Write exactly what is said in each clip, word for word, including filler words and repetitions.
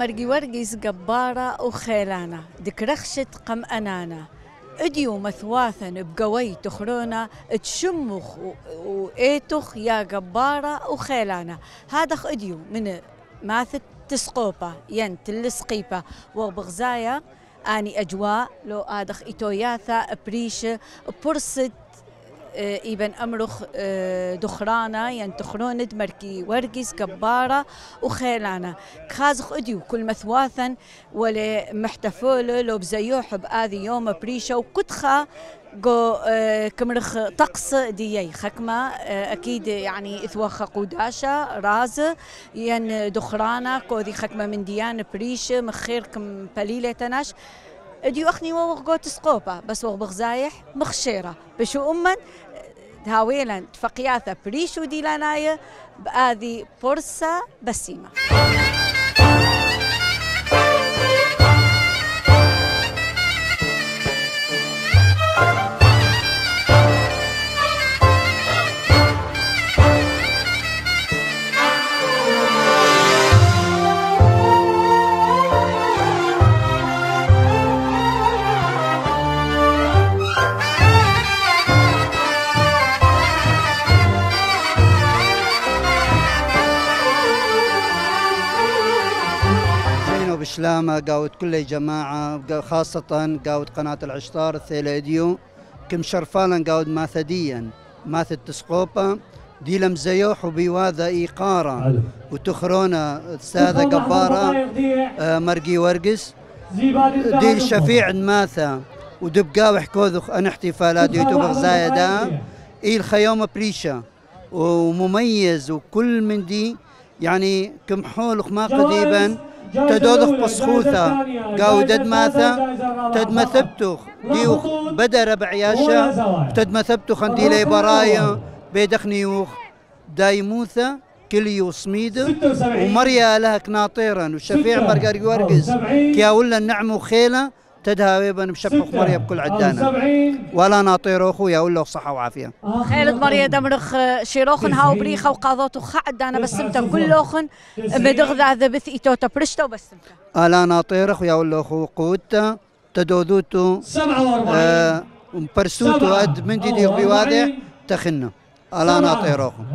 مرقي ورقيس قبارة وخيلانة دكرخشت قم أنانا اديو مثواثا بقوي تخرونا تشمخ وإيتخ يا قبارة وخيلانة هذا اديو من ماثت تسقوبة ينت السقيبة وبغزايا اني اجواء لو ادخ ايتوياثا بريش برصد إيبن أمرخ دخرانا ينتخرون مركي ورقيس كبارة وخيلانا كازخ أديو كل مثواثا ولا محتفولة لو بزيوح بآذي يوم بريشة وكتخا جو كمرخ طقس ديي خكمة أكيد يعني إثوخ قوداشة راز ين دخرانا كودي خكمة من ديان بريشة مخيركم بليلة تناش اديو اخني ووغ جو تسقوبة بس وغ بغزايح مخشيرة بشو امن هاويلا تفقياثا بريشو ديلانايا بآذي فرصة بسيمة. بشلامة قاود كل جماعة خاصة قاود قناة العشتار الثيليديو كم شرفالا قاود ماثديا ماث التسقوبة دي لمزيوح وبيواذا إيقارة وتخرونا السادة قبارة آه مرقي ورقس دي الشفيع ماثا ودبقاو حكوذخ أن احتفالات يوتيوب غزايا دا إيه الخيوم بريشة ومميز وكل من دي يعني كم حولخ ما قديبا تدوذخ بصخوثة قاودد ماثا تد مثبتوخ ديوخ بدر بعياشة تد مثبتوخ اندي لي برايا بيدخنيوخ دايموثة كليو صميد ومريا لها كناطيرا وشفيع مرقري ورقز كيا ولا النعم وخيلة تدهاويبا بشبح مريا بكل عدانا ولا ناطير اخويا ولا صحة وعافية خيلد مريا دمرخ شيروخن هاو بريخة وقاضوتو خعدانا بسمتا كلوخن مدغذا ذبث ايتوتا برشتا وبسمتا الا ناطير اخويا ولا اخو قوتا تدوذوتو آه ومبرسوتو اد من دي بواضح تخنا الا ناطير اخو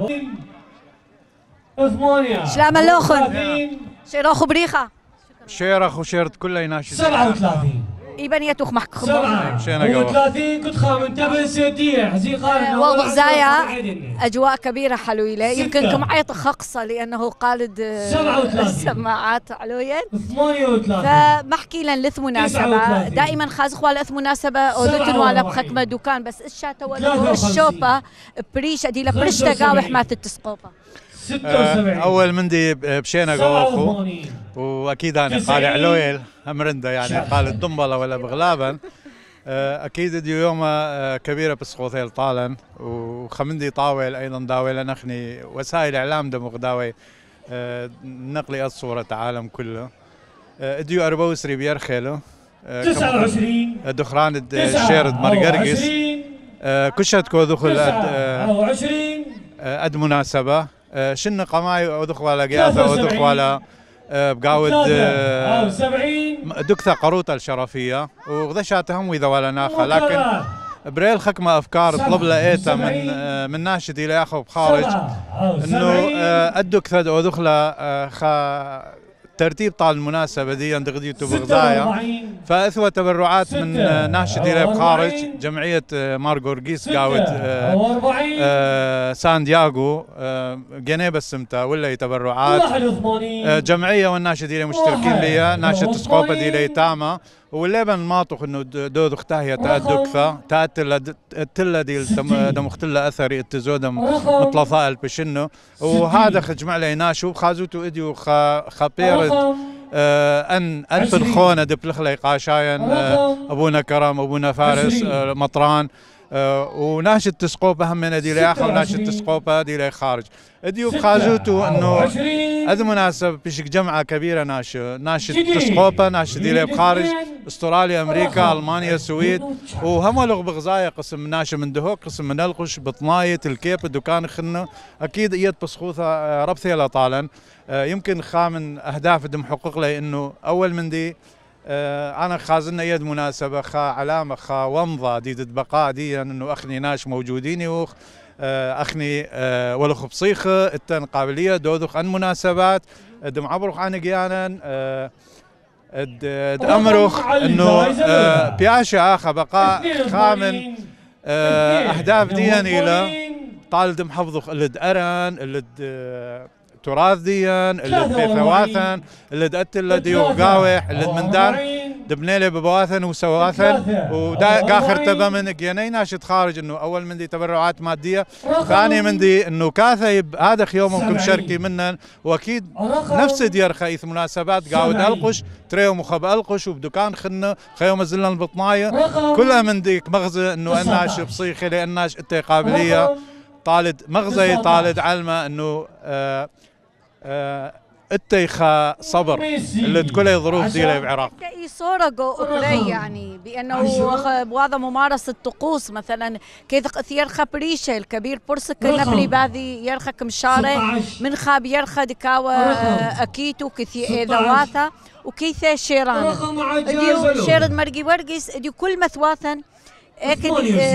شلام اللوخن شيروخو بريخة شيرخ وشيرت كلها يناشد سبعة وثلاثين إيبان يتوخ محك سبعة وثلاثين كنت خامن تبن سيدية زي قال والله غزايا أجواء كبيرة حلويلة يمكن كم عيط خقصة لأنه قالد السماعات علويا ثمانية وثلاثين فمحكي لن لث مناسبة دائما خازخ ولا لث مناسبة أودتن ولا بخكمة دكان بس الشاتة ولا الشوبة بريشة دي لبرشتة قاوح ما تتسقوبة اول مندي بشينا قوخو واكيد انا قال علويل امرندا يعني قال الدنبله ولا بغلابا اكيد دي يوم كبيره بسقوثيل طالن وخمندي طاول ايضا داوي نخني وسائل اعلام دمغ داوي نقلي الصوره العالم كله اديو اربوسري بيرخيلو تسعة وعشرين دخران الشيرد مرقرقس كشت كو دخل عشرين اد مناسبه شن قماي ودخ ولا قياثه ودخ ولا بقاود دكثة قروطة الشرفية وغدشاتهم وإذا ولا ناخا لكن بريل خكمة أفكار طلب لقيتها من من ناشد إلى ياخذ بخارج إنه الدكثة ودخلة خا ترتيب طال المناسبة دي عند غديته بغزايا فأثوى تبرعات من ناشد إلى بخارج جمعية مارغورغيس قاود سان دياغو جنيب السمتا ولا تبرعات جمعية والناشد إلى مشتركين ليا ناشد تسقوبة إلى تاما واللبن ماطخ انه دود اختها تأدكثة تأتل التلة دي دمختلة اثري التزودم مطلثاء البشنو وهذا خجمع لي ناشو خازوتو اديو خبيرت آه ان ان بالخونه دبلخلي قاشاين آه ابونا كرم ابونا فارس آه مطران آه وناشد تسقوبه هم من دي لاخر وناشد تسقوبه دي خارج اديو خازوتو انه هذا مناسب بشك جمعة كبيرة ناشة ناشة تسقوبة ناشة ديلي بخارج استراليا أمريكا ألمانيا السويد وهم لغ بغزايا قسم ناشة من دهوك قسم من القش بطناية الكيب الدكان خنة أكيد إيد بسخوثة ربثي لطالا يمكن خامن أهداف دم حقوق لي إنه أول من دي أنا خازنا يد مناسبة خا علامة خا ومضة دي بقاء دي إنه أخني ناش موجودين وخ أخني ولخ بصيخة التن قابلية دوذخ عن مناسبات دم عبرخ عن جيانا د أمرخ إنه بياشة آخر بقاء خامن أهداف ديان إلى طال دم حفظخ اللي أران اللي تراث ديان اللي بثواثن اللي دقت اللي ديو قاوح اللي من دار دبنيلي ببواثن وسواثن ودا آخر تبا من جياني ناشد خارج انه اول من دي تبرعات ماديه ثاني من دي انه كاثيب هذا يومكم شركي منن واكيد نفس ديار خيث مناسبات قاود القش تريو مخب القش وبدكان خنه خيوم زلنا البطنايه كلها من ديك مغزى انه اناش بصيخي لاناش انت قابليه طالد مغزى طالد علمه انه آه آه التيخا صبر اللي تكون ظروف ديالي بعراق. اي صوره جو اوكري يعني بانه بوضع ممارسه طقوس مثلا كيف يرخى بريشه الكبير برسك نبلي باذي يرخى كمشاره من خاب يرخى دكاوى اكيتو كثي ذواثه وكيثه شيران ديو شيرد مرقي ورقيس ديو كل مثواثا اكيد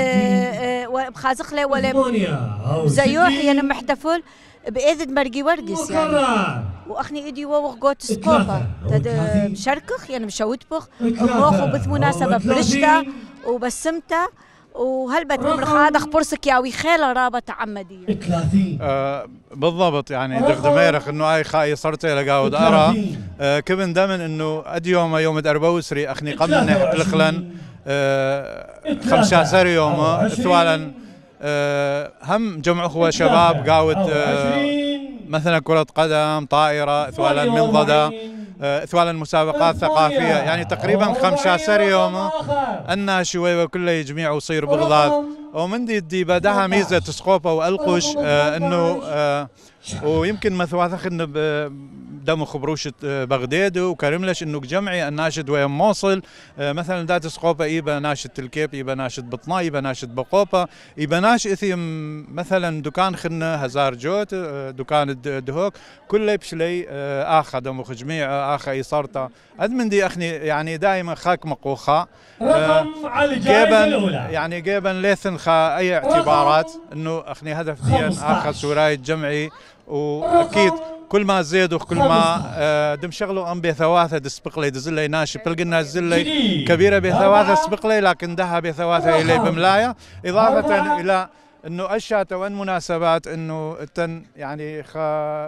بخازخ له ولا زيوح يعني محتفل بإذن مرقي ورقس يعني واخني ايدي ووغ جوت سكوبا تد مشركخ يعني مشوتبخ روح وبث مناسبه برشتا وبسمتا وهلبت مرخادخ برسك ياوي خيله رابط عمديه آه بالضبط يعني دغدميرخ انه اي خاي صرت لقاود ارى آه كبن دمن انه اديوم يوم اربوسري اخني قبل نحت لخلن آه خمسة عشر يوم ثوالا أه هم جمع اخوه شباب قاود أه مثلا كرة قدم طائرة ثوالا منضدة أه ثوالا مسابقات ثقافية يعني تقريبا خمسة عشر يوم أن شوي وكله يجميع ويصير بغضاد ومن دي دي بدها ميزة تسقوبة والقش أه انه أه ويمكن مثواثخ انه دم خبروشة بغداد وكرملش انه جمعي الناشد ويا موصل مثلا دات سقوبة ايبا ناشد تلكيب ايبا ناشد بطنا ايبا ناشد بقوبة ايبا ناش اثيم مثلا دكان خنة هزار جوت دكان الدهوك كله بشلي اخا دم جميع اخا ايصارتا اد من دي اخني يعني دائما خاك مقوخا جيبن يعني جيبن ليثن خا اي اعتبارات انه اخني هدف ديان اخا سوراي جمعي واكيد كل ما زيدوا كل ما دم شغلوا ام بثواثه دسبقلي دزلي ناشب تلقنا زلي كبيره بثواثه سبقلي لكن دها بثواثه الي بملايه اضافه الى انه اشياء وان مناسبات انه التن يعني خ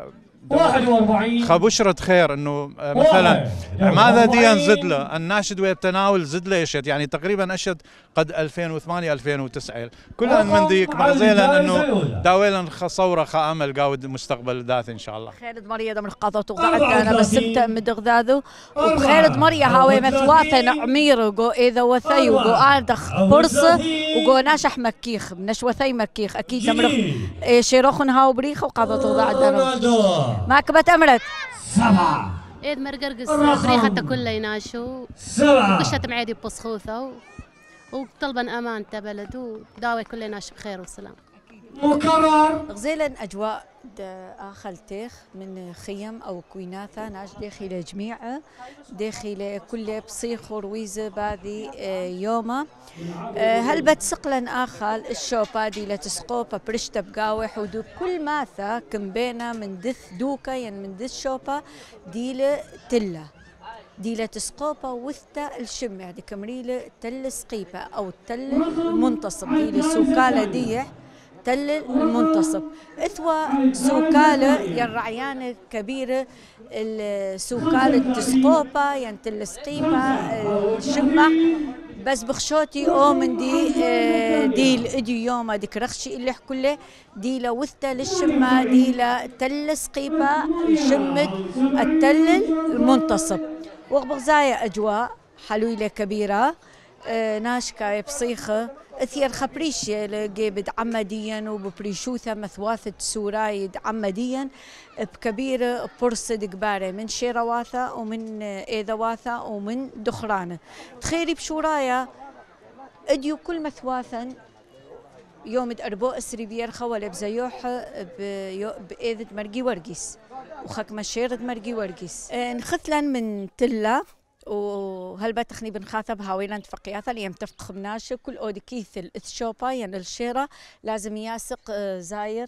واحد وأربعين خبشرة خير انه مثلا ماذا ديان زدله الناشد والتناول زدله اشد يعني تقريبا اشد قد ألفين وثمانية ألفين وتسعة كلها من ديك مغزيلا انه داويلا خصوره خامل قاود مستقبل ذات ان شاء الله. خيرد مريا دم القضاء وقعد انا بسمت مدغذاذو وبخيرد مريا هاوي مثواثه عمير جو اذا وثي وجو اندخ برصه وجو ناشح مكيخ نشوثي مكيخ اكيد دمرخ شيروخن هاو بريخ وقضاء وقعد انا ما كبت أمرت سبعة إيد مرقرقس بريخة كلها يناشو سبعة وقشت معيدي بصخوثة وطلبا أمان تبلد وداوي كل يناش بخير وسلام مكرر غزيلا أجواء آخر تيخ من خيم أو كويناثا ناش داخل جميع داخل كل بصيخ ورويزة باذي يوما هل بتسقلن آخر الشوبا دي لتسقوبا برشتا بقاوح ودو كل ماثا كمبينا من دث دوكا يعني من دث شوبا دي تلا ديلة تسقوبة وثتا الشم يعني كمريلة تل سقيبة أو تل المنتصب ديلة سوكالة ديح تل المنتصب اثوى سوكالة يرعيان كبيرة السوكالة تسقوبة يعني تل سقيبة الشمع بس بخشوتي او من دي ديل ادي يوم ديك رخشي اللي كله ديلا وثتا للشمة ديلا تل سقيبة الشمت التل المنتصب وغبغزايا أجواء حلويلة كبيرة آه ناشكة بصيخة اثير خبريش جيبد عمديا وببريشوثا مثواثة سورايد عمديا بكبير برصد كبارة من شيرواثا ومن ايذواثا ومن دخرانة تخيري بشورايا اديو كل مثواثا يوم اربو اسري بيرخا ولا بزيوح بايذة مرقي ورقيس وخك مشيرد مرقي ورقيس نختلا من تلا وهلبا تخني بنخاطب هاويلا تفقياثا اللي يمتفق خبناش كل اودكيث الاثشوبا يعني الشيرة لازم ياسق زاير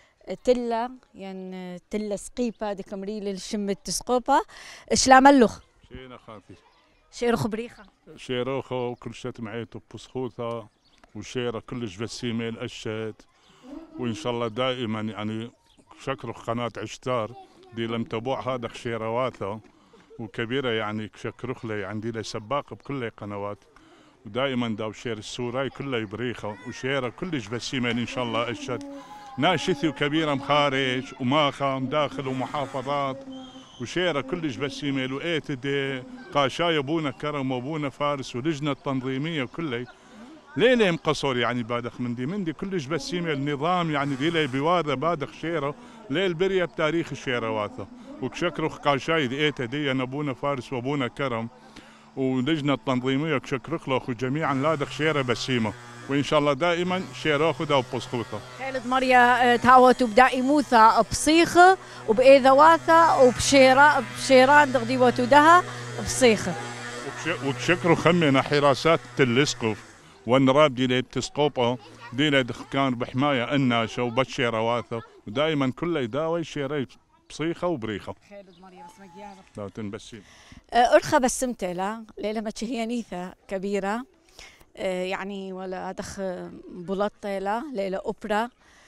تلا يعني تلا سقيبة ديك مريل الشم التسقوبة شلام اللخ شينا خافي شيرو خبريخة شيروخة وكل شات معيتو بسخوثة وشيرة كلش بسيمة الأشات وإن شاء الله دائما يعني شكروا قناة عشتار دي لم تبوع هذا شيرواثة وكبيرة يعني شكرخ لي عندي لي سباق بكل قنوات ودائما داو شير السوراي كله يبريخه وشيره كلش بسيمة إن شاء الله أشد ناشثي وكبيرة مخارج وماخا داخل ومحافظات وشيره كلش بسيمة وإيتدي قاشاي أبونا كرم وأبونا فارس ولجنة التنظيمية وكله ليلة مقصور يعني بادخ من دي من دي كلش بسيمة النظام يعني دي لي بواذا بادخ شيره ليل بريا بتاريخ الشيره واثا وكشكروا قاشاي ايتا دي ابونا فارس وابونا كرم ولجنة التنظيمية كشكرخ له جميعا لادخ شيره بسيمة وان شاء الله دائما شيره خذها وبسخوثة. خالد مريا تهاوت بدائموثا بصيخة وبإيذواثا وبشيرة بشيران دغديوتو دها بصيخة. وكشكروا خمنا حراسات الاسقف والنراب دي لي بتسقوبه دي لي كان بحمايه الناشا وبشيره واثه ودائما كله يداوي شيري بصيخه وبريخه. خالد مريم اسمك يا لا تنبسيم. ارخى بسمت لا ليله ما تشهيانيثه كبيره أه يعني ولا ادخ بلطه لا ليله اوبرا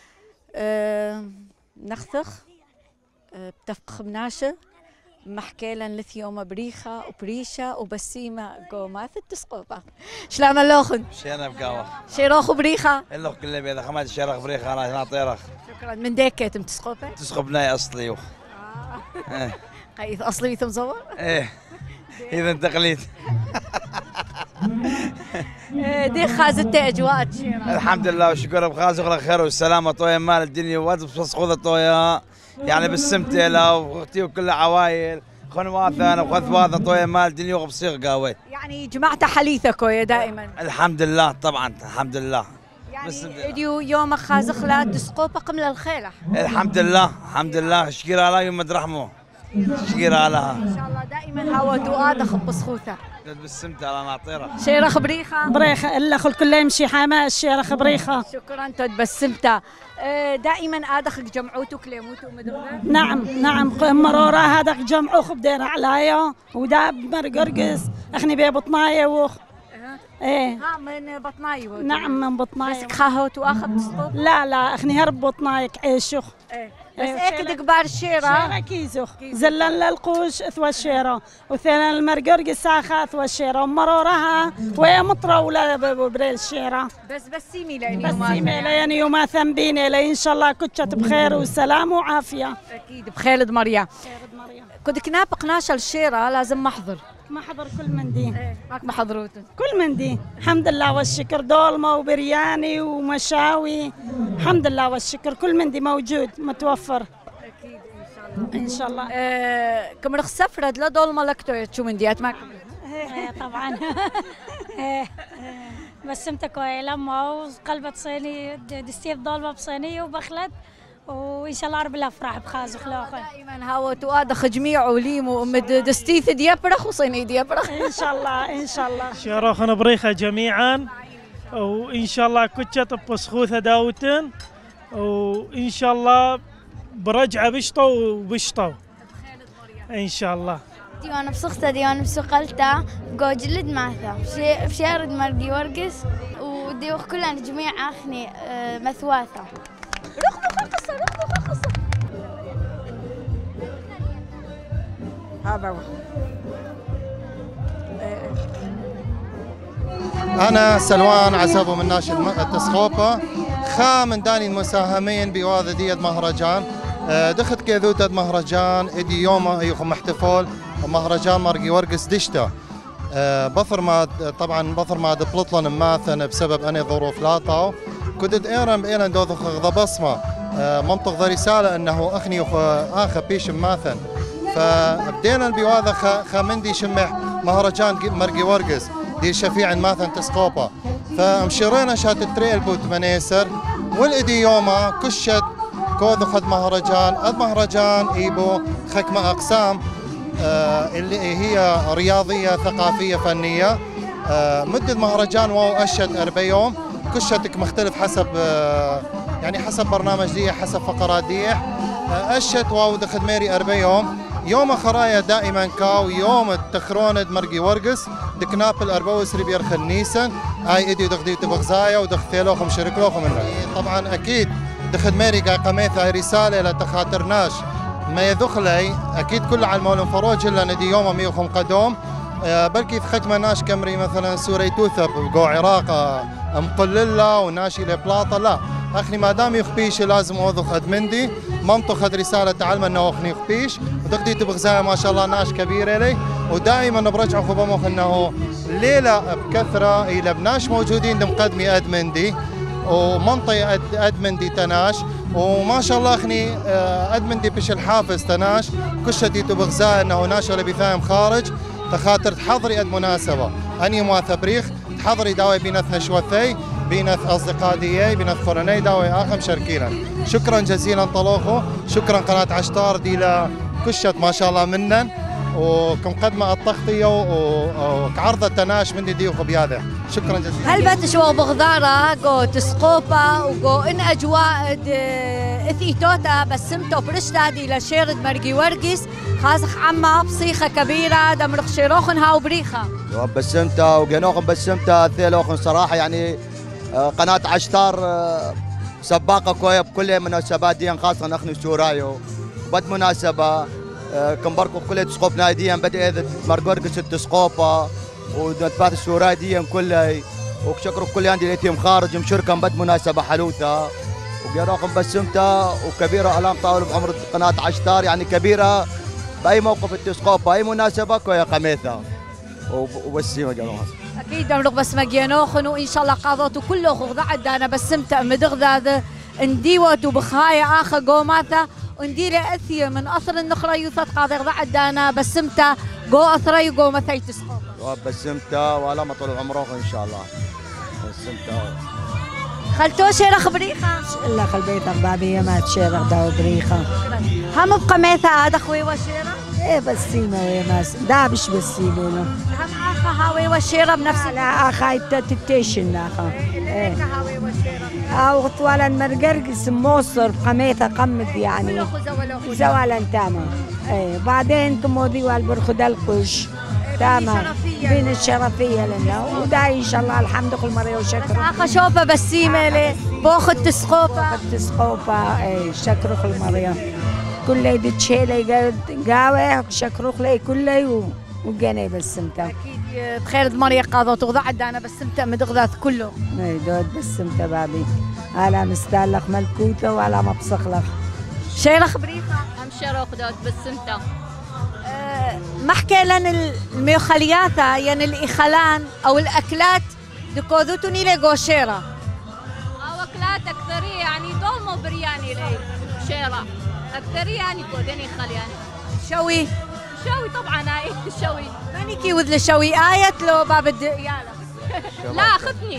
أه نخثخ أه بتفق مناشه محكيلا لثيوم بريخة وبريشة وبسيمة قومات التسقوبة شلام اللوخن؟ شينا بقاوة شيروخ بريخة؟ اللوخ كله بيضا خمات شيروخ بريخة أنا ناطيرخ شكرا من ديكت متسقوبة؟ تسقبناي أصلي وخ آه. قيث أصلي بيثم مصور؟ إيه إذا تقليد دي خازت أجواء شيرا الحمد لله وشكرا بخاز وخير خير والسلامة طويا مال الدنيا وادب بسخوذة طويا يعني بالسمتيلة واختي وكل عوايل خنواثا وخذواثا طويا مال الدنيا وبصيغ قاوي يعني جمعت حليثك يا دائما الحمد لله طبعا الحمد لله يعني اديو يوم خازخ لا تسقوبة قمل الخيلة الحمد لله الحمد لله شكرا على يوم رحمه شكرا علىها ان شاء الله دائما هوا دؤادخ بصخوثة بالسمت على ناطيرة شيرخ بريخة بريخة الا خل كله يمشي حماس شيرخ بريخة شكرا تبسمتا دائما ادخ جمعوتو كليموتو مدرنا نعم نعم مرورة هذاك جمعو خبدير عليا ودا مرقرقس اخني بي بطناية وخ ايه ها من بطناي نعم من بطناي بس خاهوت واخذ تصطوب لا لا اخني هرب بطنايك عيشخ ايه بس هيك دقبار الشيرة شيرة كيزوخ زلن للقوش اثوى الشيرة وثاني المرقرق ساخة اثوى الشيرة ومرورها وهي مطرة ولا بريل الشيرة بس بسيمي لين بسيمي لين يوم ثنبيني لين ان شاء الله كتشت بخير وسلام وعافية اكيد بخالد مريم كنت كناب قناش الشيرة لازم محضر محضر كل من دي ايه ماك محضروته كل من دي الحمد لله والشكر دولمة وبرياني ومشاوي الحمد لله والشكر كل من دي موجود متوفر اكيد ان شاء الله ان شاء الله آه كم رخ سفرد لا دولمة لكتو شو من ديات ماك ايه طبعا بس انت كوي لما وقلبة صيني دستيف دولمة بصينية وبخلد وان شاء الله رب الافراح بخاز وخلاخ دائما هاو تؤادخ جميع وليم ومد دستيث ديابرخ وصيني ديابرخ ان شاء الله ان شاء الله شيروخنا بريخة جميعا وان شاء الله كتشت بسخوثة داوتن وان شاء الله برجعة بشطو وبشطو ان شاء الله ديوان بسخطة ديوان بسقلتا بقوجلد معثا بشيرد مرقي ورقس وديوخ كلنا جميع اخني مثواثة رخ قصة رخ قصة هذا هو أنا سلوان عزابو من ناشد التسخوبة خامن داني المساهمين بواذا ديد مهرجان دخت كذوتة مهرجان إدي يوم أيخ محتفل مهرجان مرقي ورقس دشتا بثر ما طبعا بثر ما دبلطلن ماثن بسبب أني ظروف لاطاو كنت إيران بإيران دوذ خغض بصمة منطق ذا رسالة أنه أخني آخر بيش ماثن فبدينا بواذا خامندي شمح مهرجان مرقي ورقس دي شفيع ماثن تسقوبا فمشيرينا شات التريل بوت منيسر والإدي يوما كشت كوذ خد مهرجان المهرجان إيبو خكمة أقسام آه اللي هي رياضية ثقافية فنية آه مدة مهرجان واو أشد أربع يوم كشتك مختلف حسب آه يعني حسب برنامج دي حسب فقرات دي آه أشد واو دخل ميري أربع يوم يوم خرايا دائما كاو يوم التخرون مرقي ورقس دكنابل أربوس ريبير خنيسن هاي إدي دخدي تبغزايا ودخثيلوخم شركلوخم طبعا أكيد دخل ميري قاميثا رسالة لا تخاطرناش ما يدخلي اكيد كل على المولن فروج الا ندي يوم ميوخم قدوم أه بلكي ثخك مناش كمري مثلا سوري توثب بقو عراق مقلله وناشي لبلاطه لا اخني ما دام يخبيش لازم اوذخ ادمندي مامتو خد رساله تعلم انه اخني يخبيش ودقدي تبغزايا ما شاء الله ناش كبيره لي ودائما برجع خبمخ انه ليله بكثره الى بناش موجودين مقدمي ادمندي ومنطقه ادمندي تناش وما شاء الله اخني ادمندي بش الحافز تناش كشتي تبغزا انه ناشر بفاهم خارج تخاطر تحضري اد مناسبه اني ما ثبريخ تحضري داوي بينث هشوثي بينث اصدقائي بينث فرني داوي اخم شركينا شكرا جزيلا طلوخو شكرا قناه عشتار دي لا كشت ما شاء الله منن وكم قدمة التغطية وكعرضة تناش من دي وخبياده شكرا جزيلا. هل بتشوا بغدارة جو تسقوبا وجو إن أجواء إثيتوتا بسمتو برشتا دي لشيرد مرقي ورقس خازخ عما بصيخة كبيرة دمرخ شيروخن هاو بريخة. بسمتا وجنوخن بسمتا ثيلوخن صراحة يعني قناة عشتار سباقة كوية بكل مناسبات دي خاصة نحن سورايو بد مناسبة كم بركو كلها تسقوب ناديا بدأ إذا مرقرقس التسقوبة ونتبات السوراء ديا كلها وشكروا كل عندي الاتيم خارج مشركة بد مناسبة حلوثة وبيراقم بسمتها وكبيرة ألام طاول بعمر قناة عشتار يعني كبيرة بأي موقف التسقوب بأي مناسبة كويا قميثة وبسيمة جنوها أكيد دمرق بس مجينوخن وإن شاء الله قاضوتو كله خغض عدانا بسمتها مدغذا انديوت وبخايا آخر قوماتا وندير أثير من أثر النخرة يوثت قاضي غضا عدانا بسمتا جو أثري وجو مثي تسقط بسمتا ولا ما طول عمره إن شاء الله بسمتا خلتو شيرخ بريخة إلا خلبيت أخبابية ما تشيرخ داو بريخة هم بقى ميثا هذا خوي وشيرة إيه بسيمة ويا ماس دابش بسيمة له هم آخا هاوي وشيرة بنفس لا آخا تتيشن آخا إيه هاوي وشيرة أو طوال المرقرقس موصر بقميثة قمت يعني زوالا تاما إيه بعدين تموذي والبرخد القش تاما بين الشرفية لنا ودا إن شاء الله الحمد لله مرة وشكر آخا شوفة بسيمة لي بوخد تسقوبة تسقوبة إيه شكرك المرة كله دي تشيلي قاوة شكرك لي كله وجاني بسمتها أكيد بخير مريا قاضو تغضى عدانا بسمتها مدغذات كله اي دود بسمتها بابي على مستالخ ملكوته وعلى مبسخلخ شيرخ بريخة هم شيرخ دود بسمتها أه محكي لنا الميوخليات يعني الإخلان أو الأكلات دكوذوتوني لي شيرة أو أكلات أكثرية يعني دومو برياني لي شيرة أكثرية يعني كوديني خلياني شوي شوي طبعا هاي الشوي ماني كي وذ الشوي آية لو باب الديالة لا خذني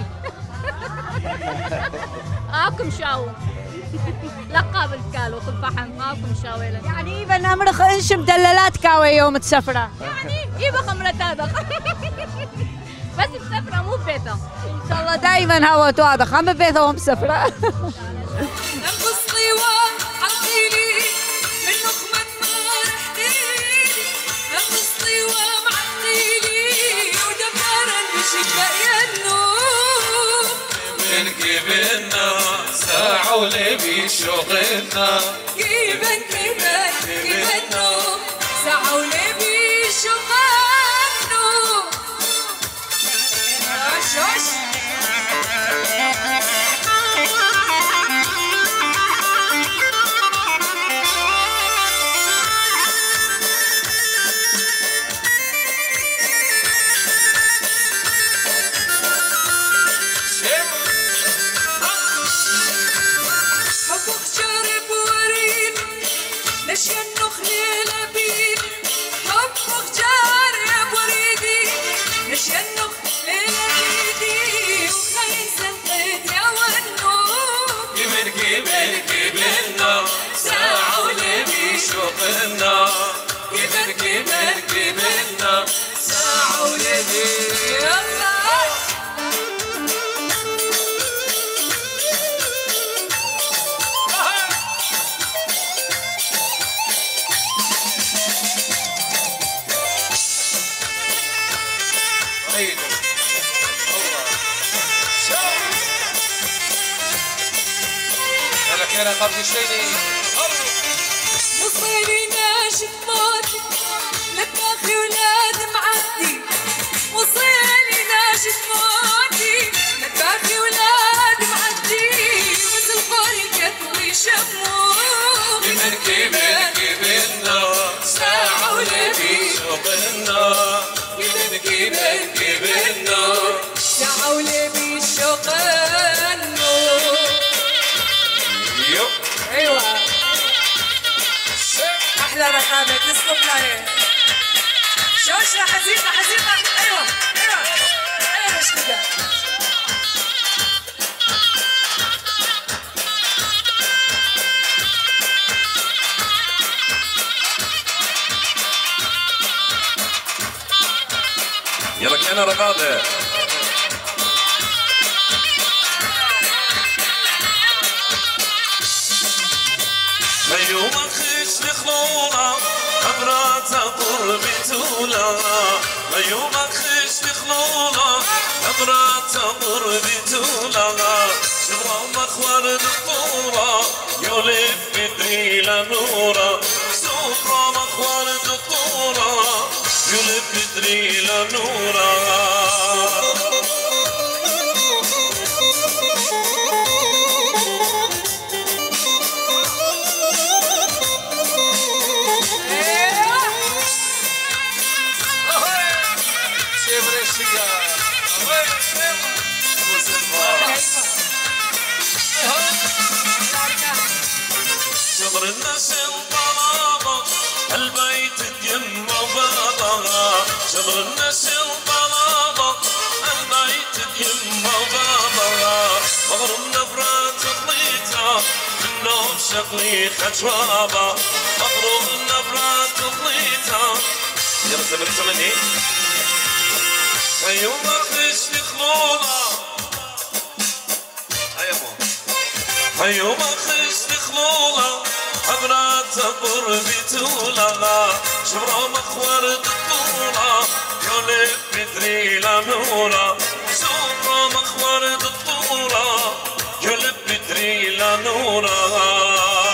آكم شاو لا قابل كالو خذ فحم آكم شاوي لنا يعني إيبا نمرخ إنش مدللات كاوي يوم تسفرة يعني إيبا خمرة تادخ بس مسافرة مو ببيتها إن شاء الله دايما هوا توادخ هم ببيتها وهم مسافرة كيبنا ساعة ولبي شغلنا كيبن كيبن كيبنو ساعة ولبي شغلنا شوش كان قبل الشيني وصيري ناشف موتي لا تاخي ولاد معدي وصيري ناشف موتي لا تاخي ولاد معدي بس القاري كتوي شموع بمركبنا كبرنا ساعة ولبي شغلنا بمركبنا كبرنا ساعة ولبي شغلنا يو ايوه احلى رخامه تسلم لها شوشه حزينه حزينه ايوه ايوه ايوه مش كده يلا كان رقاده يوم خش لخلونا خبرات قربي تولا يوم خش لخلونا خبرات قربي تولا شبرا مخور دكتورة يولف بدري لنورة شبرا مخور دكتورة يولف بدري لنورة شبر الناس الطلبة البيت تيم وبابا شبر الناس الطلبة البيت تيم وبابا مغرب نبرة طليتها النوم شقلي خشوابا مغرب نبرة طليتها يلا سبب ثمانية يوم خش لخلونا يوم خش لخلونا حضرات قربي تولا شبرا مخور دكتورة يولف بدري لنورة شبرا مخور دكتورة يولف بدري لنورة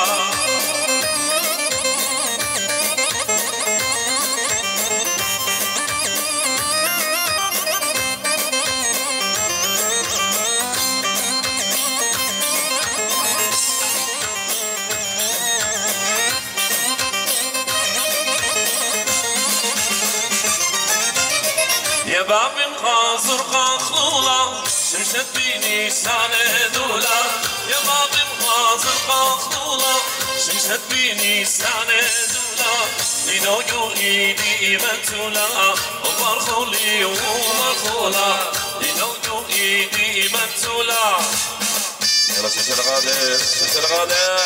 يا باب خازر خخلولا شمشت بيني سانة دولا يا باب خازر خخلولا شمشت بيني سانة دولا لنوجو ايدي متولا وبرخولي ومرخولا لنوجو ايدي متولا يلا سلسلة غادر سلسلة غادر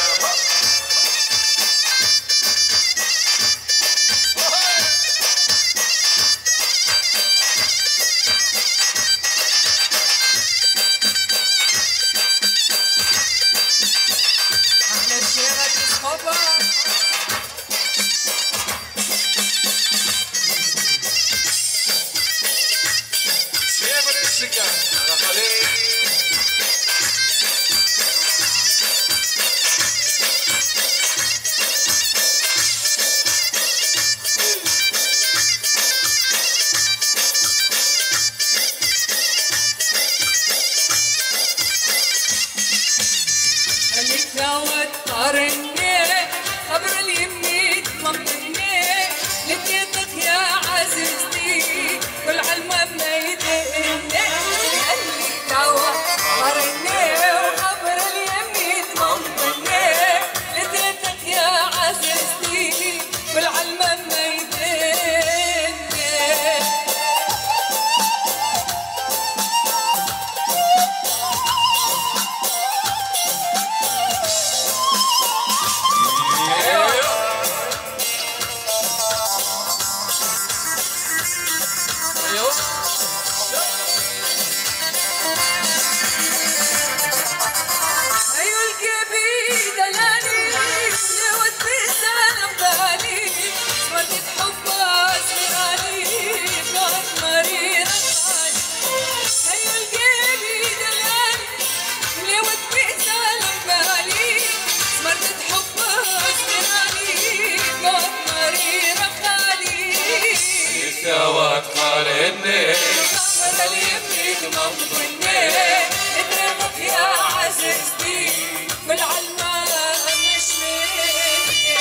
خبر اليمين منطقني لقيتك يا عزيزتي كل علمة بنيدني قلبي توا قرني وخبر اليمين منطقني لقيتك يا عزيزتي كل علمة بنيدني بمضني ادرمك يا عزيزتي بالعلمة مش مني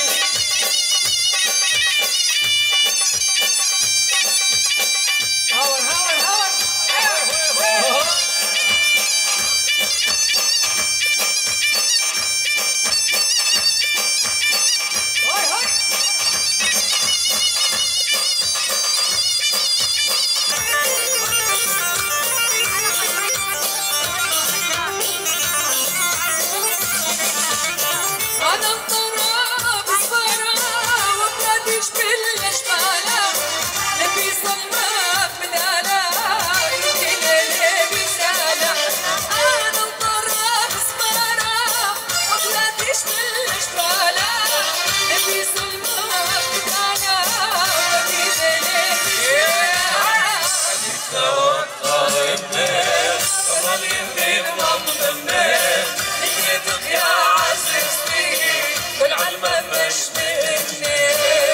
هاور هاور هاور أنا مطرة بصبرة وبلاديش بالجمالة نبي ظلمك من آلاء يديني بسالة أنا مطرة بصبرة وبلاديش بالجمالة نبي ظلمك من آلاء يديني بسالة خليك توقع الناس ظل يهدي بضمني نكرتك يا عزيزتي والعلمة مش مني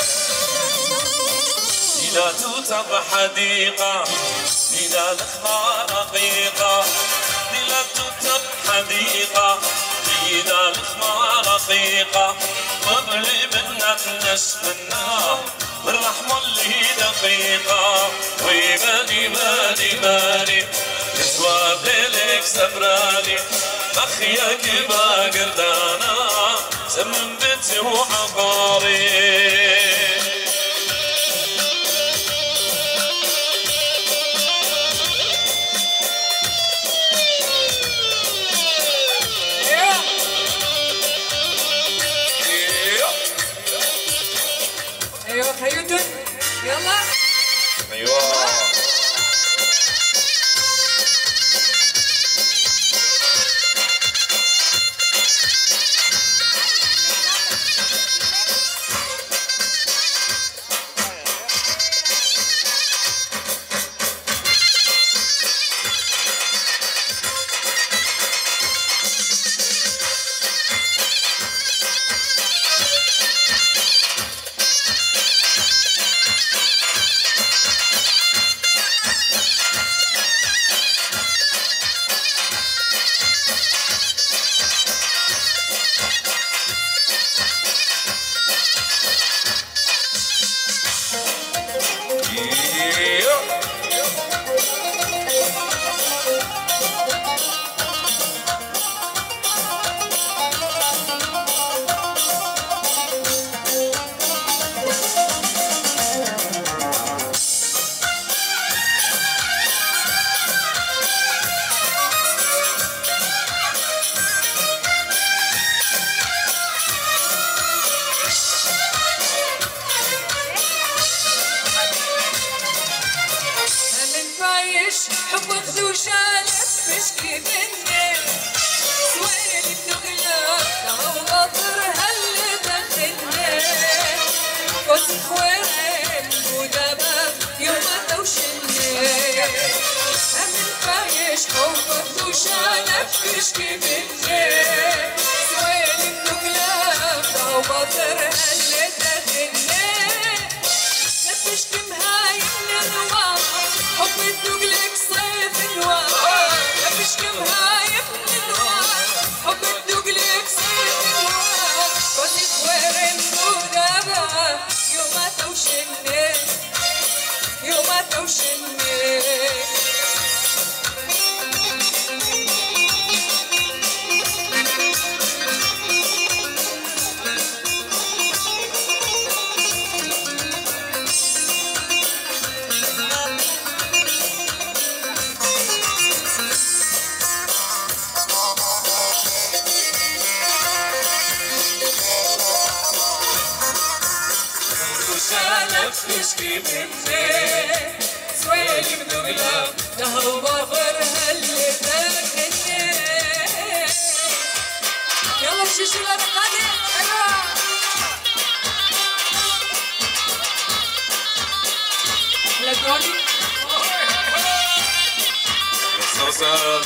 إذا توتا بحديقة إذا الأخبار رقيقة إذا توتا بحديقة إذا الأخبار رقيقة وابلي منا الناس منا بالرحمة اللي دقيقة ويباني ماني ماني يسوى بليلك سبراني أخيك باقردانا سمم بيتي وعقاري ايوه خيوتن يلا ايوه حبك ذو شالك بشكي مني سويل الدغلا لو غطر هل دخلني وسخ وين ودابا يوم توشني همن فايش حبك ذو شالك بشكي مني سويل الدغلا لو غطر هل دخلني نفشك مهاي من الواقع حب الدقلك صيف نوار نفشك مهاي من الواقع حب الدقلك صيف نوار وسخ وين ودابا يوم توشني يوم توشني تشكي مني سويلي بدقلة تهو بغر هاللي داخلني يلا شيشي لرقاني ايوه لقوني صوصات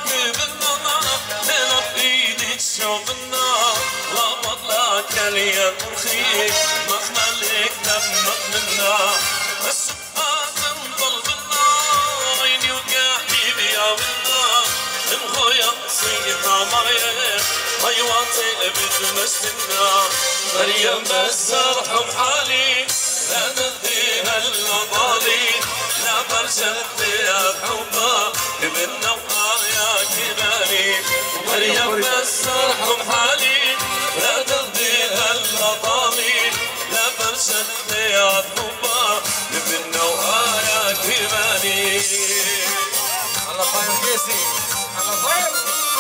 بالنار تلف ايدك شوقنا لابد لك اليد مرخيك مخملك دمك منا السبحان تنطل بالنار عيني وقاحبي يا بالنار المخويا صيدنا مريم حيواتي بتمسنا مريم بس ارحم حالي لا تديها المضالي لا برشت يا حبا من نوعايا كبالي مريم بس ارحم حالي لا تديها المضالي لا برشت يا حبا من نوعايا كبالي الله خير كيسي الله خير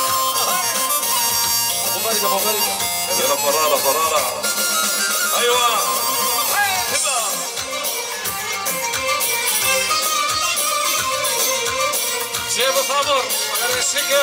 ابو غريبه ابو غريبه يا فراره فراره ايوه جيب صبر على الشقة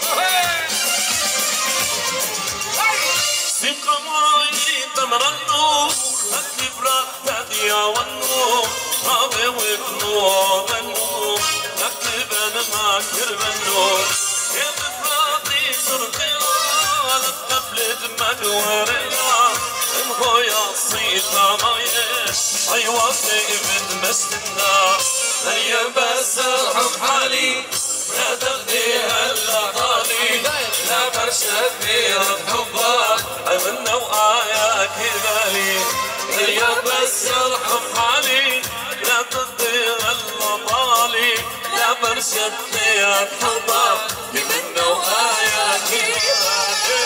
سيبقى معي تمرنو خلي براك يا ونو رابي وابنو منو نكتب انا ما كرمنو كيف فراتي سرقيا لتقبلت مدوريا المخويا صيدنا مايش ايوا سيفت مسنا هيا بس ارحم حالي لا تغديها الا طالي لا برشد بيرد حبك من نوعايا كبالي هيا بس ارحم حالي لا تغديها الا طالي لا برشد بيرد حبك من نوعايا كبالي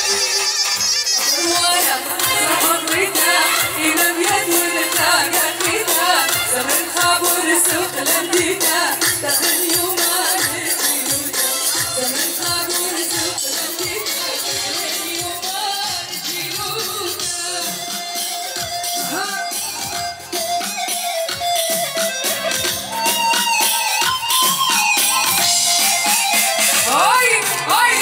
وانا صحبتها إلى بيد ونتلاقى فيها زمن خابور سوق لمدينا دخل يومان الجيلوتا زمن خابور سوق لمدينا دخل يومان الجيلوتا هاي هاي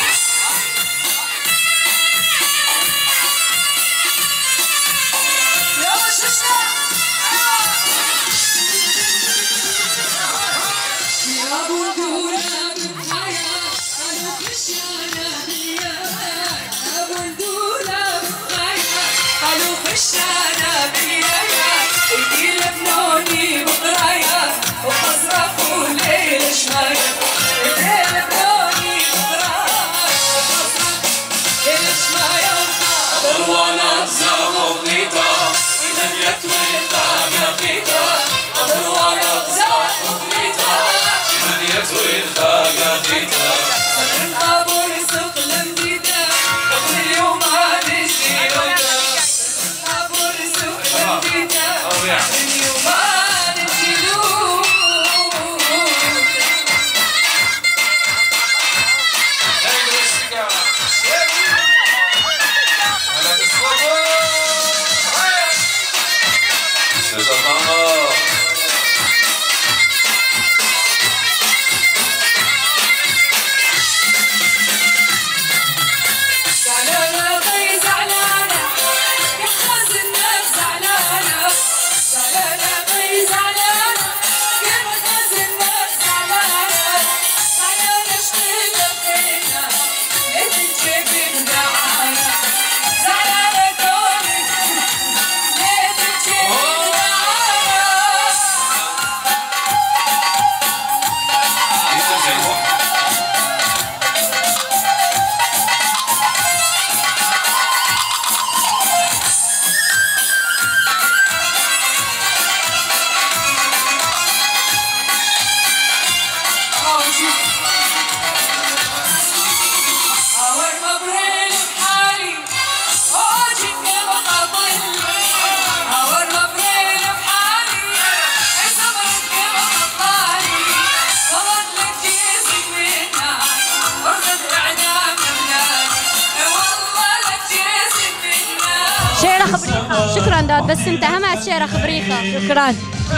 شكرا داد بس انت همت شيرة خبريخة شكرا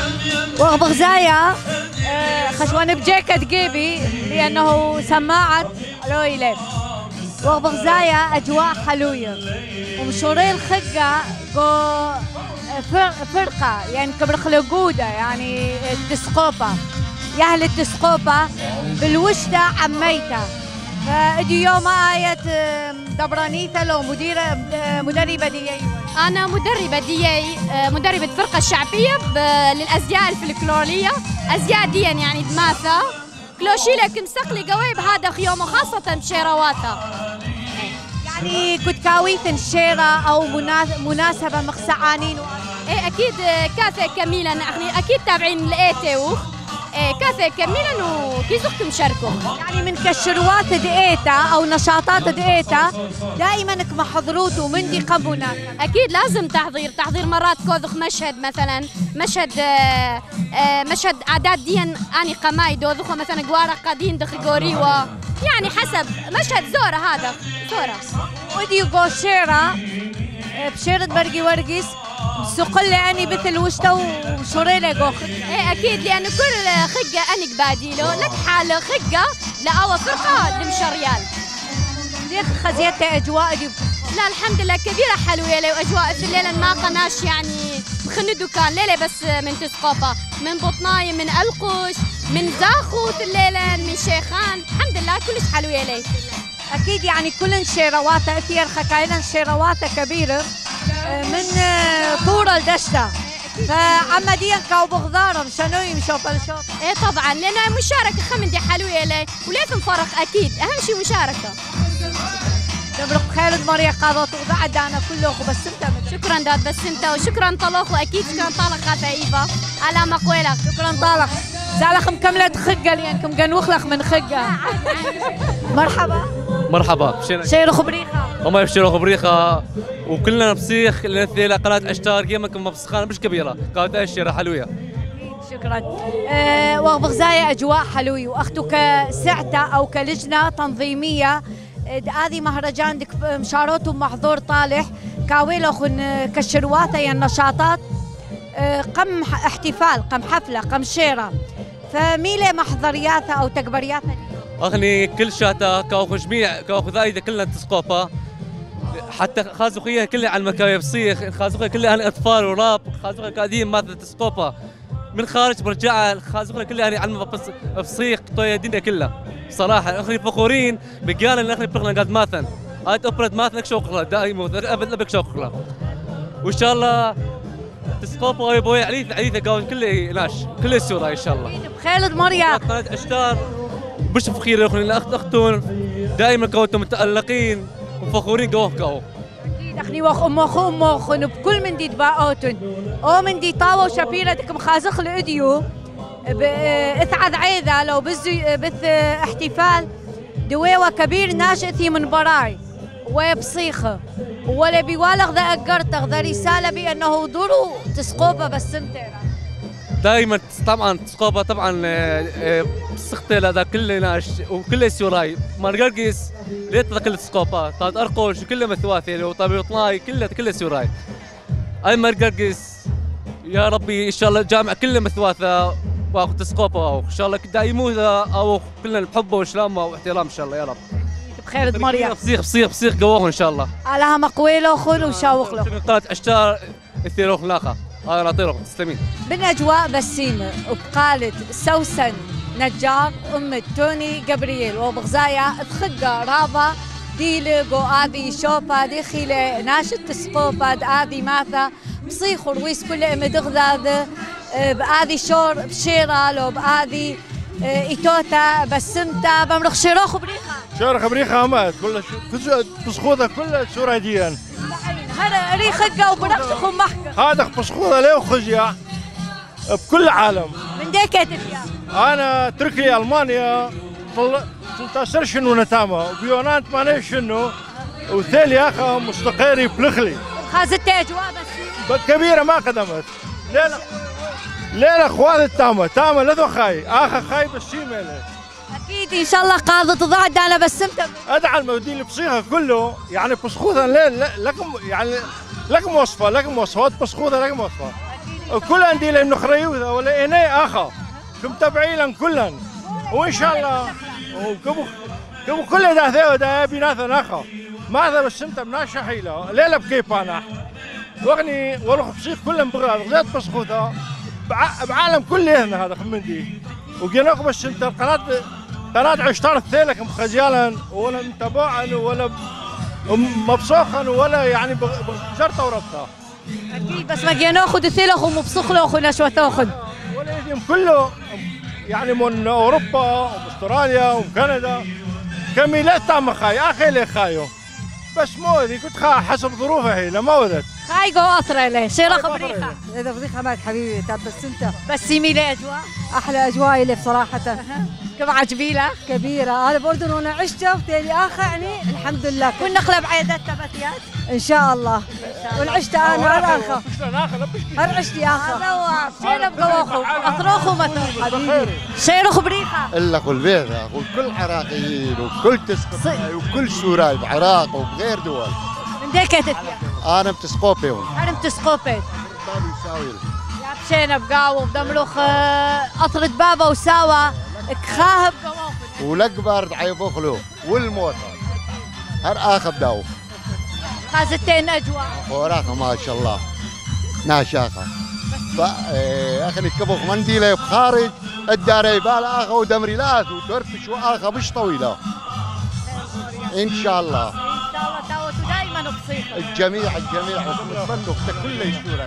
وغبغ زايا خشوان بجيكة جيبي لأنه سماعة رويلة وغبغ زايا أجواء حلوية ومشوري الخقة جو فرقة يعني كبر خلقودة يعني التسقوبة يهل التسقوبة بالوشتة عميتة فادي يوم آية دبرانيثة لو مديرة مدربة دي. أنا مدربة دي مدربة فرقة شعبية للأزياء الفلكلورية. أزياء دي يعني دماثة كلوشي لك مسقلي قوي بهذا خيوم وخاصة بشيرواتها. يعني كنت كاويثن شيرة أو مناسبة مخسعانين. إيه أكيد كافة كميلا يعني أكيد تابعين الإيتيوخ. إيه كافة كميلا وكيزوختم شاركوا. يعني من كشروات دقيتا أو نشاطات دقيتا دائما محضروت ومندي قبونا. أكيد لازم تحضير تحضير مرات كوذخ مشهد مثلا مشهد آه آه مشهد عادات ديان أني قماي دوذخ مثلا جوارا قدين دخ جوريوا يعني حسب مشهد زورة هذا زورة. ودي جو شيرة بشيرة برقي ورقيس سقل أني مثل وشتا وشوريلة جوخ. إيه أكيد لأنه كل خجة أني قباديله لك حالة خجة لأول فرقة لمشريال. ليك خزيتها أجواء دي؟ لا الحمد لله كبيرة حلوة لي وأجواء في الليلة ما قناش يعني بخندو كان ليلة بس من تسقوفة من بطناي من القش من زاخوت الليلة من شيخان الحمد لله كلش حلوة لي. أكيد يعني كل شيرواتها أثير خكايلا شيرواتها كبيرة من طورة لدشتا. فعما ديان كاو بغضارهم شنو يمشوا بالشوط؟ ايه طبعا لأن مشاركة خمن دي حلوة لي ولازم فرق أكيد أهم شيء مشاركة. دبرق خالد مريا قاضت وبعد أنا كله بسمتها. شكرا داد بسمتها وشكرا طلق وأكيد شكرا طلق خفيفة على مقولك. شكرا طلق. زالخ مكملة خجة لأنكم جنوخلخ من خجة. مرحبا. مرحبا. شيرو خبريخة. وما يبشروا خبريخة وكلنا بصيخ لنثيل قناة عشتار قيمكم مبسخانة مش كبيرة قاوة الشيرة حلوية. شكرا. أه وبغزايا أجواء حلوية وأختو كسعتة أو كلجنة تنظيمية هذه مهرجان دك مشاروت ومحظور طالح كاويلو خن كشرواتها يا النشاطات قم احتفال قم حفلة قم شيرة فميلة محضرياتها أو تكبرياتها أغني كل شاتا كاوخ جميع كاوخ ذايدة كلنا تسقوفا حتى خازوقية كلها على المكايب صيخ خازوقية كلها يعني أطفال وراب خازوقية قاعدين ماذا تسقوفا من خارج برجع خازوقية كلها يعني على بصيخ طوية الدنيا كلها صراحة أخني فخورين بقيانا اللي أخني بقنا قد ماثن هاد أوبرت ماثن لك شوقلا دائما أبد لبك شوقلا وإن شاء الله تسقوفا ويبوي عليث عليث قاون كله ناش كله سورة إن شاء الله. خالد مريا. قناة عشتار بش بخير أخني الأخت أختون دائما كونتم متألقين وفخورين قوه قوه. أكيد أخني وأخ أم أخو أم أخو بكل من دي تباعوتن أو من دي طاوة وشبيرتك مخازخ الأديو بإثعاد عيذا لو بزي بث احتفال دويوة كبير ناشئ من براي وبصيخة ولا بيوالغ ذا أقرتغ ذا رسالة بأنه دورو تسقوبة بسمتين دائما طبعا تسقوبة طبعا بسختي لذا كل ناش وكل سوراي مارغرقيس ليت كل تسقوبة طاد أرقوش وكل مثواثي وطبيعطناي كله كل سوراي أي مارغرقيس يا ربي إن شاء الله جامع كل مثواثة واخذ تسقوبة وإن شاء الله دايمو أو كلنا بحبه وسلامه واحترام إن شاء الله يا رب. بخير مريم. بصيغ بصيغ بصيغ قووه إن شاء الله. علىها مقويله خل وشاوق له. قناة عشتار الثيروخ لاخا. هذا ناطيرك تسلمين. بالأجواء بسيمة وبقالة سوسن نجار أم توني جبريل وبغزايا تخجة رابا ديلق وآذي شوبا دخيلة ناشط تسقوبا آذي ماثا بصيخ رويس كل ام دغذاذ بآذي شور بشيرة لو بآذي إيتوتا بسمتا بمرخ شيرو خبريخة شيرو خبريخة مات كل بسخوطة كل سورة ديان هذا ريخقة وبرخشخ ومحكة هذا بسخوطة ليه وخجية بكل العالم من ديكت أنا تركيا ألمانيا ثلاثة شنو نتامة وبيونان ثمانية شنو وثالي أخا مستقيري بلخلي خازت أجواء بس كبيرة ما قدمت ليلة ليلة اخوات التامة تامة لذو خاي اخا خاي بالشيميلة اكيد ان شاء الله قاضي تضاعد انا بسمتها ادعى المودين اللي بصيغها كله يعني بسخوثا لكم يعني لكم وصفة لكم وصفات بسخوثا لكم وصفة كل عندي لانه خريوثا ولا اني اخا كم تبعيلا كلا وان شاء الله وكبو كبو كل ده ثيو ده بيناثا اخا ماذا بسمتها مناشا حيلة ليلة بكيف انا واغني والله بصيغ كلهم بغراد غزات بسخوثا بعالم كله هنا هذا خمندي وجيناكم بس انت القناه قناة عشتار الثيلك مخجلا ولا متابعا ولا مبسوخا ولا يعني بجرطة وربطة. أكيد بس ما ناخذ الثيلك ومبسوخ له نشوة تاخذ. ولا يجي كله يعني من أوروبا وأستراليا وكندا كميلات تام خاي أخي اللي خايو بس مودي كنت خا حسب ظروفها هي لما ودت. خاي جو أطرة له شيرة خبريخة. إذا فضيحة مالك حبيبي طب بس أنت. بس سيمي لي أجواء. أحلى أجواء اللي بصراحة. كم عجبيلة؟ كبيرة، أنا بأردن وأنا عشتها وتالي آخر يعني الحمد لله. كنا نقلب عيادات تبتيات؟ إن شاء الله. والعشت أنا على آخر. هر عشتي آخر. هذا هو شيرة بقواخو، أطروخو مثلا. حبيبي. شيرة خبريخة. إلا كل بيضة وكل عراقيين وكل تسقيفي وكل سوراي بعراق وبغير دول. من ديكتت أنا بتسقوبي هون. أنا بتسقوبي. شينا بقاو بدملوخ قطرة بابا وساوا كخاهب ولقبر عيبوخلو والموتى هر آخر داو خازتين أجواء وراخة ما شاء الله ناشاخة أخني كبوخ منديلة بخارج الداري بالا آخر ودمري لاث وترفش وآخر مش طويلة إن شاء الله إن شاء الله تاوتوا دايما بصيحة الجميع الجميع نتمنى كل يشوري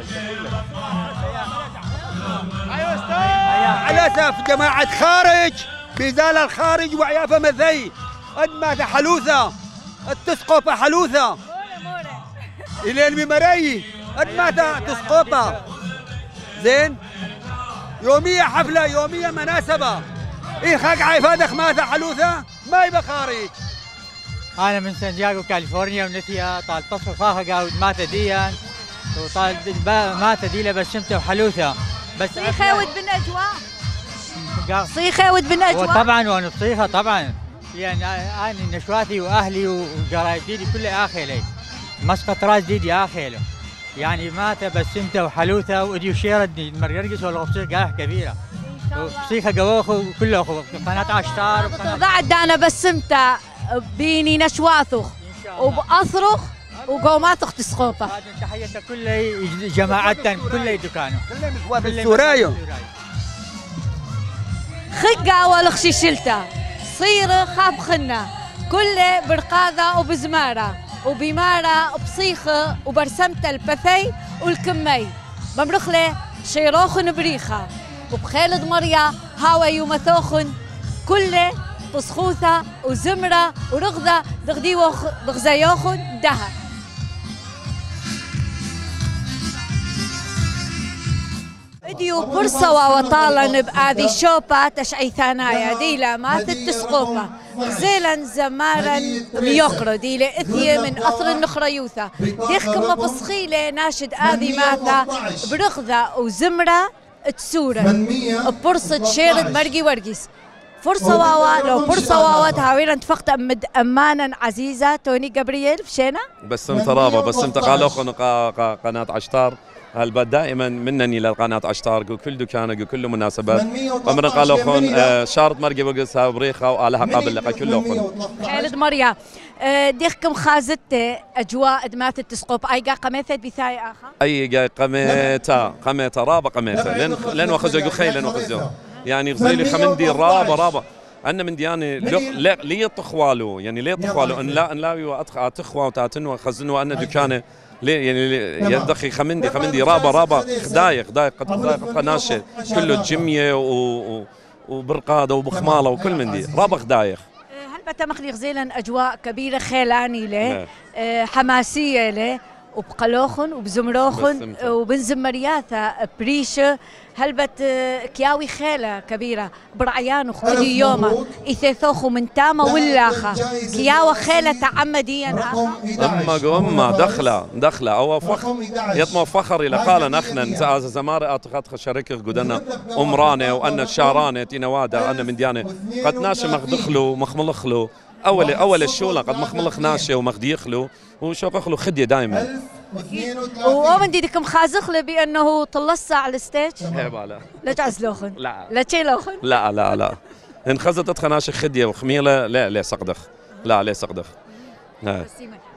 على اساس جماعة خارج بزال الخارج وعيافة مذي أدمة حلوثة التسقوفة حلوثة إلين بمري أدمة تسقوفة زين يومية حفلة يومية مناسبة إيه خاق عيفادة خماسة حلوثة ما يبقى خارج. أنا من سان دياغو كاليفورنيا ونثيا طال طفل خاخة قاود مات ديا وطال مات ديلا بس شمته وحلوثة بس صيخة ود بن أجواء صيخة ود بن أجواء طبعا وانا صيخة طبعا يعني أنا نشواتي وأهلي وقرايب ديدي كله آخيلي مسقط راس ديدي آخيله يعني مات بس شمته وحلوثة وديو شيردني مرقرقس ولا بصيخ قاح كبيرة صيخة قواخو كله قناة عشتار ضاعت دانا بسمته بيني نشواثخ وبأصرخ وقوماتخ تسقوطه. تحية كل جماعتنا كل دكانه. كل سورايو. خقة والخشي شلته صيرة خاب خنا كل برقاذة وبزمارة وبمارة بصيخة وبرسمته البثي والكمي بمرخلة شيروخن بريخة وبخالد مريا هاوي يومثوخن كله بصخوثة وزمرة ورغدة دغديوخ دغزيوخن دها اديو برصوا وطالا بآذي شوبا تشعيثانايا ديلا ماث التسقوفة زيلا زمارا ميوقرو ديلا اثية من أثر النخريوثة ديخكم بصخيلة ناشد آذي ماثا برغدة وزمرة تسورا ببرصة شيرد مرقي ورقيس فرصة واوا لو فرصة واوا تهاوينا اتفقت أمد أمانا عزيزة توني جابرييل بشينا بسم ترابة بسم تقالوخن قناة عشتار هل دائما منني للقناة عشتار كل دكانة كل مناسبات ومن قالوخن شارط مرقي وقصها وبريخة وآلها قابل لقى كلوخن خالد مريا ديخكم خازت أجواء دمات التسقوب أي قا قميثة بثاي آخر أي قا قميتا قميتا رابا قميتا لن لن وخزو خي لن وخزو يعني غزيلي خمندي رابا رابا أنا من دياني لي طخوالو يعني لي طخوالو أن لا أن لا يوأتخ تخوا وتاتن وخزن وأنا دكانة ليه يعني يدخي خمندي خمندي رابا رابا خدايق خدايق خدايق قناشة كله جمية وبرقادة وبخمالة وكل من دي رابا خدايق. هل بتمخلي غزيلا أجواء كبيرة خيلاني له حماسية له وبقلوخن وبزمروخن وبنزمرياثة بريشة هل بت كياوي خيلة كبيرة برعيان وخدي يوما إثيثوخو من تاما ولاخا كياوة خيلة تعمديا أما أما دخلة دخلة أو فخر يطمع فخر إلى قال نخنا زمارة أتخذ شركة قدنا أمرانة وأن الشارانة تنوادا أنا من ديانة قد ناشي مخدخلو مخملخلو أول أول الشولة قد مخملخ ناشي ومخديخلو وشوقخلو خدية دائما ومن ديدكم خازخله بأنه طلصة على الستيج؟ لا لا تعزلوخن؟ لا لا تشيلوخن؟ لا لا لا إن خزت خناشي خدية وخميلة لا لا سقدخ لا لا سقدخ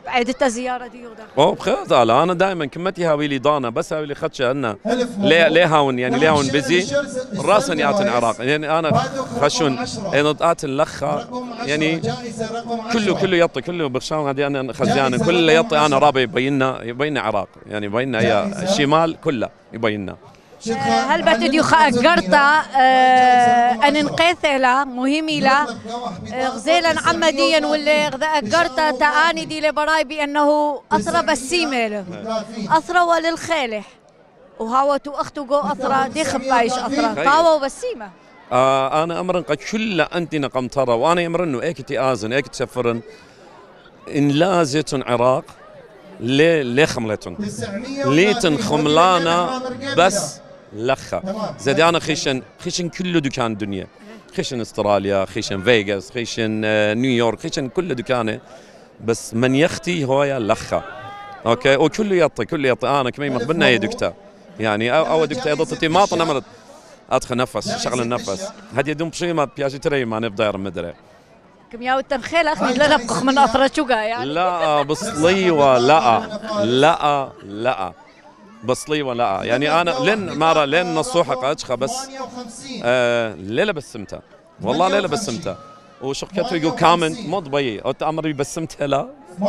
عيدتها زياره دي وده او بخير. لا انا دائما كمتي هاوي لي ضانا بس هاوي لي خدشه انه ليه ليه هاون يعني ليه هاون بيزي راسا ياتن عراق يعني انا خشون انطات اللخه يعني كله كله يطي كله بخشان هذه انا خزيانه كله يطي انا رابي يبيننا يبيننا عراق يعني يبيننا هي الشمال كله يبيننا. هل بتديو خاقرتا أن نقيثلا مهمي لا غزيلا عمديا ولا غذاقرتا تاني دي لبراي بأنه أثرى بسيمة أثرى وللخالح وهاوتو أختو جو أثرى دي خبايش أثرى طاوة وبسيمة. آه أنا أمرن قد شل أنت نقمترى وأنا يمرنو إيك تآزن إيك تسفرن إن لازتن عراق ليه ليه خملتن ليتن خملانا بس لخه زاد انا خيشن خيشن كله دكان الدنيا خيشن استراليا خيشن فيغاس خيشن نيويورك خيشن كله دكانه بس من يختي هويا لخه اوكي وكله يعطي كله يعطي انا كمي مقبلنا يا دكتور يعني او, أو دكتور ضطتي ما طنمرت ادخل نفس شغل النفس هدي دوم بشي ما بياجي تري ما نبدا مدري كمياو التنخيل اخي لا نبقخ من اثر شوقا يعني لا بصليوه لا لا لا بصليوه لا يعني انا لين مره لين نصوحه قاجخه بس آه ليله بسمتها والله ليله بسمتها وشقته يقول كامنت مو ضبي او تامري بسمتها لا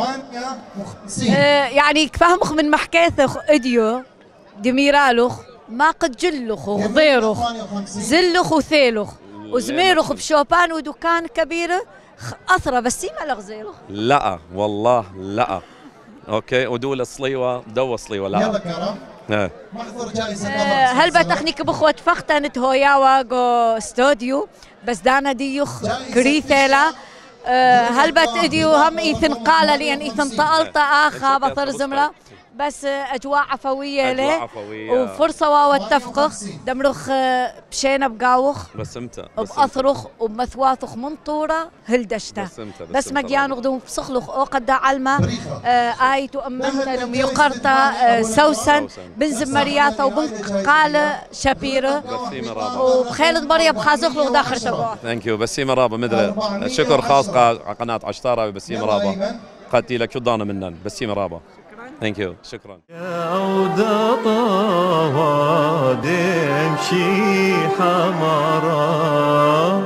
آه يعني كفهمخ من محكاثخ اديو دميرالخ ما قد جلخ وغضيرخ زلخ وثيلخ وزميرخ بشوبان ودكان كبيره اثرى بسيمه لغزيره لا والله لا اوكي ودول صليوه دو صليوه لا يلا كرم محضر جائزه أه هل بتخنيك بخوت فختنت هوياوا جو استوديو بس دانا ديوخ كريثيلا أه هل بتديو هم ايثن قال لان ايثن طالطه اخا بطر زمره بس اجواء عفويه له وفرصه واو التفقخ دمرخ بشينا بقاوخ بسمته باثرخ وبمثواثخ منطوره هلدشته بس مجيان غدوم بسخلخ او قد علمه اي تؤمنت ميقرتا سوسن بن زمرياثه وبن قال شبيره وبخالد مريم خازخلخ داخل تبعه ثانك يو بسيمه رابا مدري شكر خاص قناه عشتاره بسيمه رابا قاتي لك شضانه منن بسيمه رابا ثانك يو شكرا عودة طواد يمشي حمرا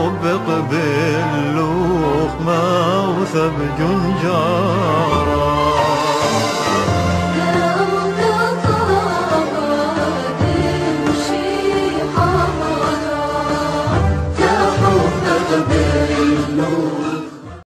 تحب باللوخ موثب جنجارا